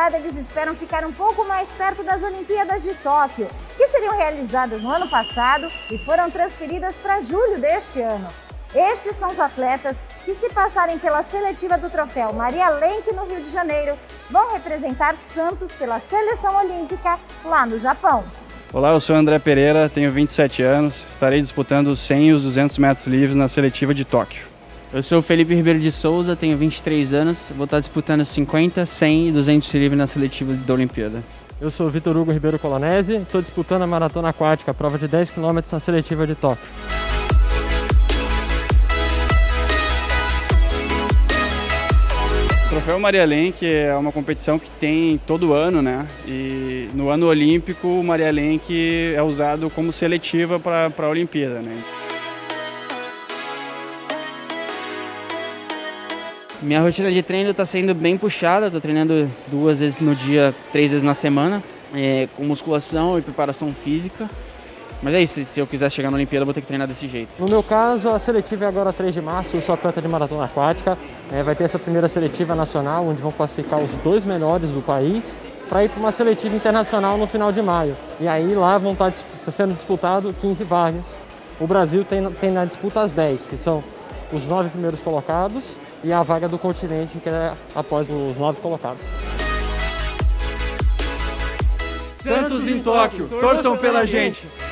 temporada, eles esperam ficar um pouco mais perto das Olimpíadas de Tóquio, que seriam realizadas no ano passado e foram transferidas para julho deste ano. Estes são os atletas que, se passarem pela seletiva do troféu Maria Lenk no Rio de Janeiro, vão representar Santos pela seleção olímpica lá no Japão. Olá, eu sou André Pereira, tenho 27 anos, estarei disputando os 100 e os 200 metros livres na seletiva de Tóquio. Eu sou o Felipe Ribeiro de Souza, tenho 23 anos, vou estar disputando 50, 100 e 200 livres na seletiva da Olimpíada. Eu sou o Vitor Hugo Ribeiro Colonese, estou disputando a maratona aquática, a prova de 10 km na seletiva de Tóquio. O Troféu Maria Lenk é uma competição que tem todo ano, né? E no ano olímpico o Maria Lenk é usado como seletiva para a Olimpíada, né? Minha rotina de treino está sendo bem puxada, estou treinando 2 vezes no dia, 3 vezes na semana, com musculação e preparação física. Mas é isso, se eu quiser chegar na Olimpíada, eu vou ter que treinar desse jeito. No meu caso, a seletiva é agora 3 de março, eu sou atleta de maratona aquática. Vai ter essa primeira seletiva nacional, onde vão classificar os 2 melhores do país, para ir para uma seletiva internacional no final de maio. E aí lá vão estar sendo disputado 15 vagas. O Brasil tem na disputa as 10, que são os 9 primeiros colocados, e a vaga do continente, que é após os 9 colocados. Santos em Tóquio, torçam pela gente!